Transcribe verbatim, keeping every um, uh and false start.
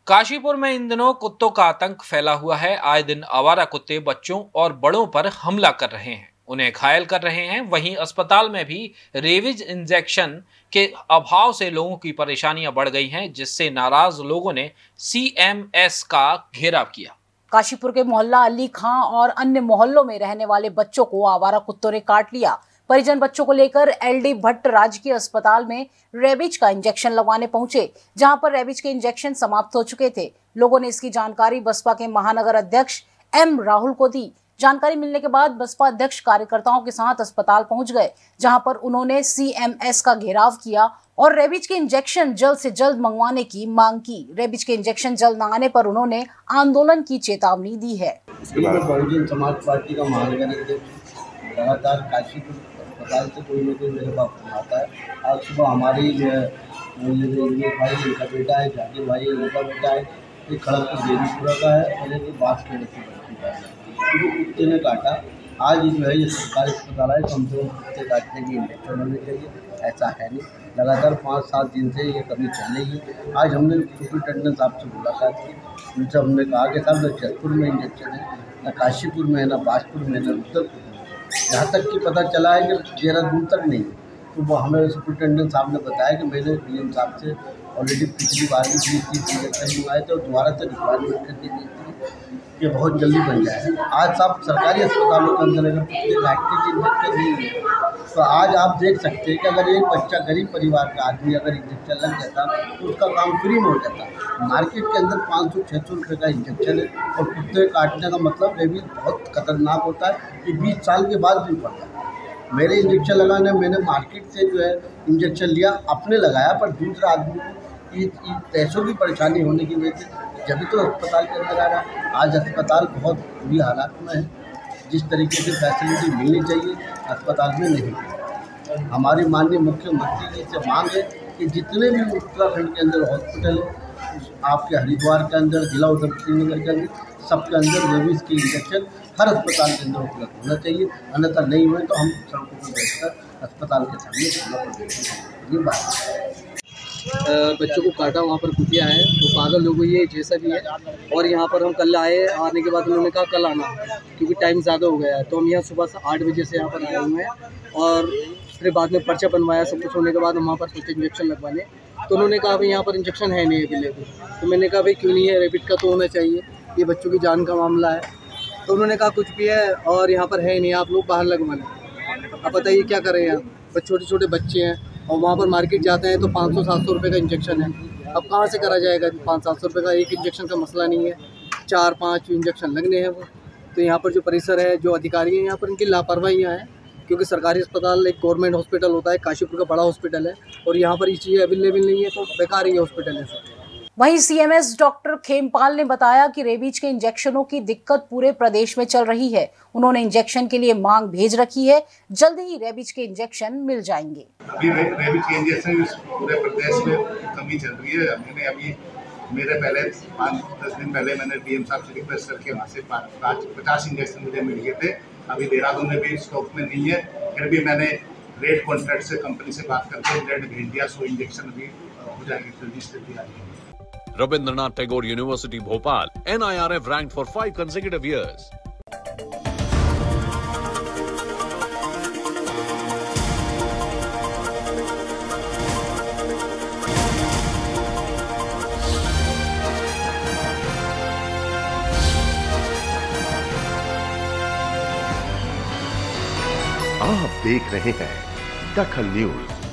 काशीपुर में इन दिनों कुत्तों का आतंक फैला हुआ है। आए दिन आवारा कुत्ते बच्चों और बड़ों पर हमला कर रहे हैं, उन्हें घायल कर रहे हैं। वहीं अस्पताल में भी रेबीज इंजेक्शन के अभाव से लोगों की परेशानियां बढ़ गई हैं, जिससे नाराज लोगों ने सी एम एस का घेराव किया। काशीपुर के मोहल्ला अली खां और अन्य मोहल्लों में रहने वाले बच्चों को आवारा कुत्तों ने काट लिया। परिजन बच्चों को लेकर एलडी भट्ट राजकीय अस्पताल में रेबीज का इंजेक्शन लगवाने पहुंचे, जहां पर रेबीज के इंजेक्शन समाप्त हो चुके थे। लोगों ने इसकी जानकारी बसपा के महानगर अध्यक्ष एम राहुल को दी। जानकारी मिलने के बाद बसपा अध्यक्ष कार्यकर्ताओं के साथ अस्पताल पहुंच गए, जहां पर उन्होंने सी एम एस का घेराव किया और रेबीज के इंजेक्शन जल्द से जल्द मंगवाने की मांग की। रेबीज के इंजेक्शन जल्द न आने पर उन्होंने आंदोलन की चेतावनी दी है। बहुजन समाज पार्टी का महानगर अध्यक्ष लगातार काशीपुर अस्पताल से कोई ना कोई मेरे पास फोन आता है। आज सुबह हमारी जो है भाई इनका बेटा है, जाकिर भाई इनका बेटा है, एक खड़गपुर देवीपुरा का है और एक बास खेड़े से बच्ची का है। कुत्ते ने काटा। आज जो है ये सरकारी अस्पताल है, कम से कम कुत्ते काटने की इंजेक्शन होने चाहिए, ऐसा है नहीं। लगातार पाँच सात दिन से ये कमी चल रही है। आज हमने सुपरिटेंडेंट साहब से मुलाकात की, उनसे हमने कहा कि साहब न जयपुर में इंजेक्शन है, न काशीपुर में है, न बाजपुर में, न रुद्रपुर में, यहाँ तक कि पता चला है कि देहरादून तक नहीं। तो वो हमें सुपरिटेंडेंट साहब ने बताया कि मैंने डी एम साहब से ऑलरेडी पिछली बार भी बीस तीस इंजेक्शन मंगाए थे और दोबारा से रिक्वायरमेंट करके दी थी कि बहुत जल्दी बन जाए। आज साहब सरकारी अस्पतालों के अंदर अगर कुत्ते काटने की इंजेक्शन नहीं है तो आज आप देख सकते हैं कि अगर एक बच्चा गरीब परिवार का आदमी अगर इंजेक्शन लग जाता तो उसका काम फ्री में हो जाता। मार्केट के अंदर पाँच सौ छः सौ रुपये का इंजेक्शन है और कुत्ते काटने का मतलब रेबीज बहुत खतरनाक होता है कि बीस साल के बाद भी पड़ता है। मेरे इंजेक्शन लगाने मैंने मार्केट से जो है इंजेक्शन लिया, अपने लगाया, पर दूसरा आदमी को पैसों की परेशानी होने की वजह से जब तो अस्पताल के अंदर आ रहा। आज अस्पताल बहुत बुरी हालात में है, जिस तरीके से फैसिलिटी मिलनी चाहिए अस्पताल में नहीं। हमारी माननीय मुख्यमंत्री जी से मांग है कि जितने भी उत्तराखंड के अंदर हॉस्पिटल है, आपके हरिद्वार के अंदर, जिला उधम सिंह नगर के अंदर, सबके अंदर रेबीज की इंजेक्शन हर अस्पताल के अंदर उपलब्ध होना चाहिए। अन्यथा नहीं हुए तो हम सड़कों पर बैठकर अस्पताल के सामने धरना प्रदर्शन। ये बात है। बच्चों को काटा, वहाँ पर कुतिया है, तो पागल लोग ये जैसा भी है। और यहाँ पर हम कल आए, आने के बाद उन्होंने कहा कल आना, क्योंकि टाइम ज़्यादा हो गया है। तो हम यहाँ सुबह से आठ बजे से यहाँ पर आए हुए हैं और फिर बाद में पर्चा बनवाया। सब कुछ होने के बाद हम वहाँ पर सोचे इंजेक्शन लगवाने, तो उन्होंने कहा भाई यहाँ पर इंजेक्शन है नहीं अवेलेबल। तो मैंने कहा भाई क्यों नहीं है, रेबीज का तो होना चाहिए, ये बच्चों की जान का मामला है। तो उन्होंने कहा कुछ भी है और यहाँ पर है नहीं, आप लोग बाहर लगवा लें। अब बताइए क्या करें, यहाँ छोटे छोटे बच्चे हैं और वहाँ पर मार्केट जाते हैं तो पाँच सौ सात सौ रुपये का इंजेक्शन है। अब कहाँ से करा जाएगा? पाँच सात सौ रुपये का एक इंजेक्शन का मसला नहीं है, चार पाँच इंजेक्शन लगने हैं वो। तो यहाँ पर जो परिसर है, जो अधिकारी हैं यहाँ पर, इनकी लापरवाहियाँ हैं, क्योंकि सरकारी अस्पताल एक गवर्नमेंट हॉस्पिटल होता है, काशीपुर का बड़ा हॉस्पिटल है, और यहाँ पर ये चीज़ें अवेलेबल नहीं है, तो बेकार ही हॉस्पिटल है सर। वहीं सीएमएस डॉक्टर खेमपाल ने बताया कि रेबीज के इंजेक्शनों की दिक्कत पूरे प्रदेश में चल रही है। उन्होंने इंजेक्शन के लिए मांग भेज रखी है, जल्द ही रेबीज के इंजेक्शन मिल जाएंगे। अभी रे, रेबीज के इंजेक्शन पूरे प्रदेश में कमी चल रही है। मैंने अभी मेरे पहले पाँच दस दिन पहले मैंने डीएम साहब से रिक्वेस्ट करके वहाँ से पाँच पचास इंजेक्शन मुझे मिल गए थे। अभी देहरादून में भी स्टॉक में नहीं है, फिर भी मैंने रेट कॉन्ट्रैक्ट से कंपनी से बात करके रेट भेज दिया। सो इंजेक्शन भी हो जाएंगे जल्दी से जल्दी। Rabindranath Tagore University, Bhopal, N I R F ranked for five consecutive years. आप देख रहे हैं दखल न्यूज।